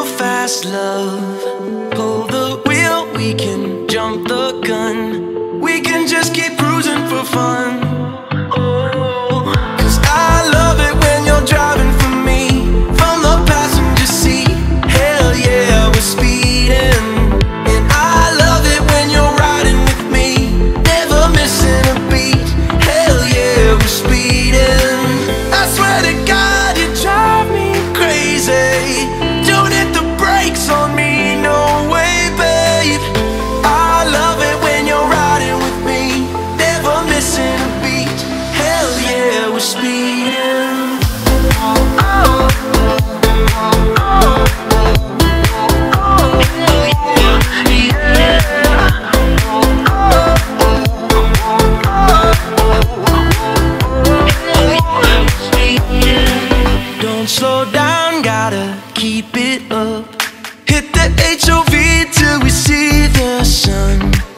real fast, love. Pull the wheel, we can jump the gun. We can just keep cruising for fun. Oh, 'cause I love it when you're driving for me from the passenger seat. Hell yeah, we're speeding. And I love it when you're riding with me, never missing a beat. Hell yeah, we're speeding. I swear to God, you drive me crazy. Don't hit the brakes on me, no way, babe. I love it when you're riding with me, never missing a beat. Hell yeah, we're speeding. Don't slow down, gotta keep it up. Hit the HOV till we see the sun.